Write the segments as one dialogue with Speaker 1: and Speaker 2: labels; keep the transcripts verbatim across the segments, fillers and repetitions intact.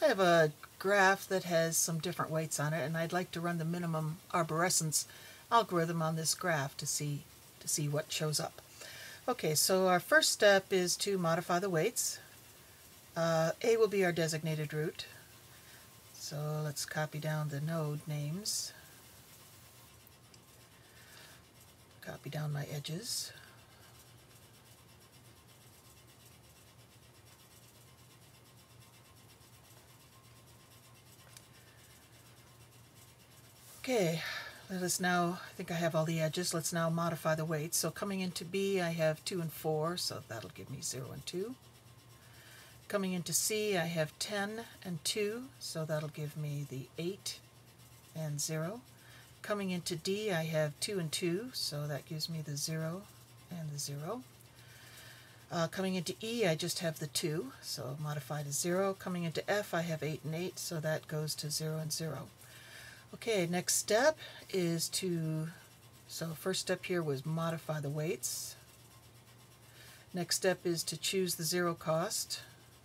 Speaker 1: I have a graph that has some different weights on it, and I'd like to run the minimum arborescence algorithm on this graph to see to see what shows up. Okay, so our first step is to modify the weights. Uh, A will be our designated root. So let's copy down the node names. Copy down my edges. Okay, let us now, I think I have all the edges, let's now modify the weights. So coming into B I have two and four, so that'll give me zero and two. Coming into C I have ten and two, so that'll give me the eight and zero. Coming into D I have two and two, so that gives me the zero and the zero. Uh, coming into E I just have the two, so modify to zero. Coming into F I have eight and eight, so that goes to zero and zero. Okay, next step is to, so first step here was modify the weights. Next step is to choose the zero cost.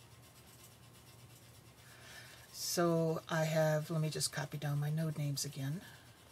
Speaker 1: So I have, let me just copy down my node names again.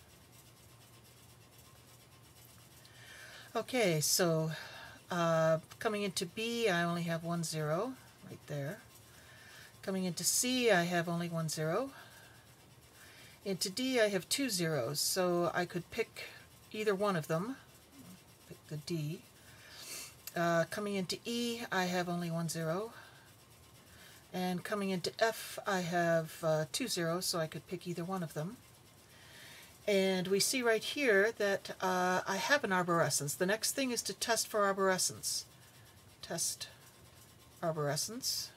Speaker 1: Okay, so uh, coming into B I only have one zero right there. Coming into C I have only one zero. Into D I have two zeros, so I could pick either one of them. Pick the D. Uh, coming into E I have only one zero. And coming into F I have uh, two zeros, so I could pick either one of them. And we see right here that uh, I have an arborescence. The next thing is to test for arborescence. Test arborescence.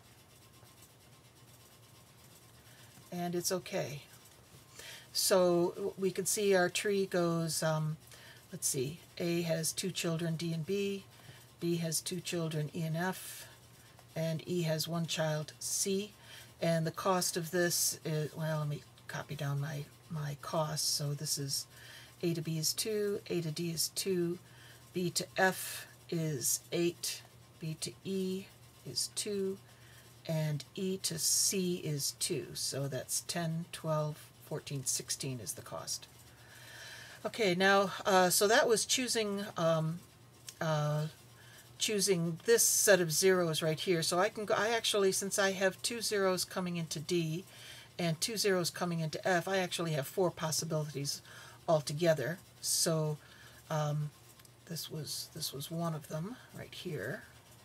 Speaker 1: And it's okay. So we can see our tree goes, um, let's see, A has two children, D and B, B has two children, E and F, and E has one child, C. And the cost of this is, well, let me copy down my, my costs. So this is A to B is two, A to D is two, B to F is eight, B to E is two, and E to C is two. So that's ten, twelve, fourteen, sixteen is the cost. Okay, now, uh, so that was choosing um, uh, choosing this set of zeros right here. So I can go, I actually, since I have two zeros coming into D and two zeros coming into F, I actually have four possibilities altogether. So um, this was this was one of them right here.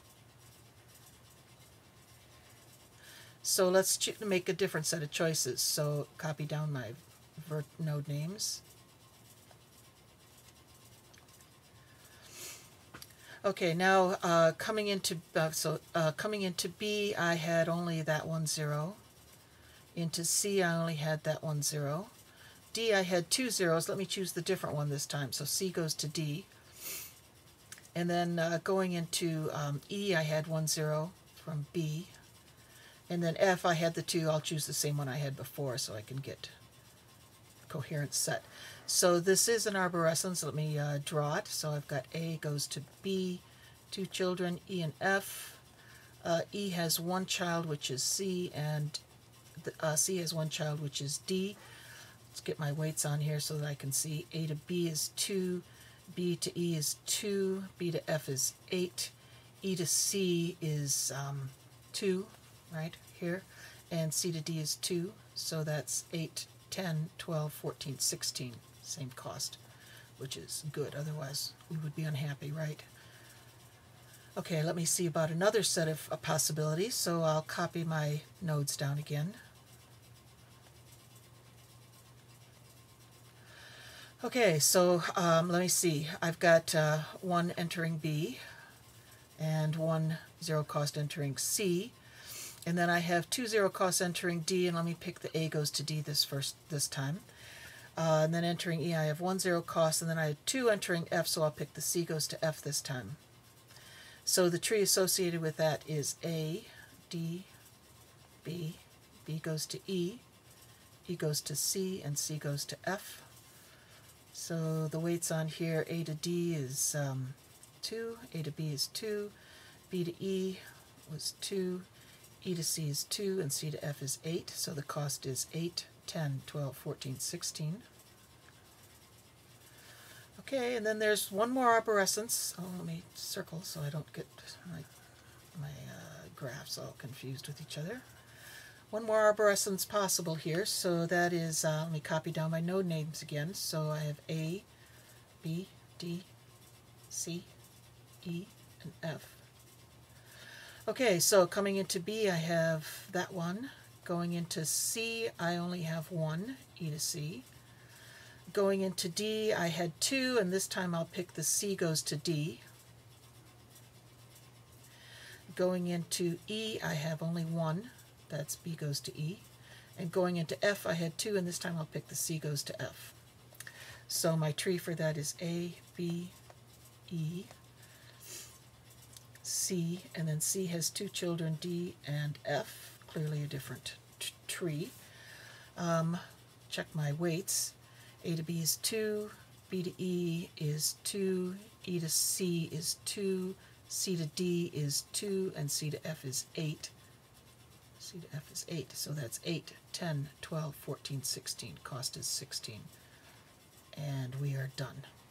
Speaker 1: So let's make a different set of choices. So copy down my vert node names. Okay, now uh, coming into uh, so uh, coming into B, I had only that one zero. Into C, I only had that one zero. D, I had two zeros. Let me choose the different one this time. So C goes to D. And then uh, going into um, E, I had one zero from B. And then F, I had the two. I'll choose the same one I had before so I can get a coherent set. So this is an arborescence. Let me uh, draw it. So I've got A goes to B, two children, E and F. Uh, E has one child, which is C, and the, uh, C has one child, which is D. Let's get my weights on here so that I can see. A to B is two, B to E is two, B to F is eight, E to C is um, two. Right here, and C to D is two, so that's eight, ten, twelve, fourteen, sixteen, same cost, which is good, otherwise we would be unhappy, right? Okay, let me see about another set of uh, possibilities, so I'll copy my nodes down again. Okay, so um, let me see, I've got uh, one entering B, and one zero cost entering C. And then I have two zero costs entering D, and let me pick the A goes to D this first this time. Uh, and then entering E, I have one zero cost, and then I have two entering F, so I'll pick the C goes to F this time. So the tree associated with that is A, D, B, B goes to E, E goes to C, and C goes to F. So the weights on here, A to D is um, two, A to B is two, B to E was two, E to C is two, and C to F is eight, so the cost is eight, ten, twelve, fourteen, sixteen. Okay, and then there's one more arborescence. Oh, let me circle so I don't get my, my uh, graphs all confused with each other. One more arborescence possible here, so that is, uh, let me copy down my node names again. So I have A, B, D, C, E, and F. Okay, so coming into B, I have that one. Going into C, I only have one, E to C. Going into D, I had two, and this time I'll pick the C goes to D. Going into E, I have only one, that's B goes to E. And going into F, I had two, and this time I'll pick the C goes to F. So my tree for that is A, B, E, C, and then C has two children, D and F, clearly a different t tree. Um, check my weights. A to B is two, B to E is two, E to C is two, C to D is two, and C to F is eight. C to F is eight, so that's eight, ten, twelve, fourteen, sixteen. Cost is sixteen. And we are done.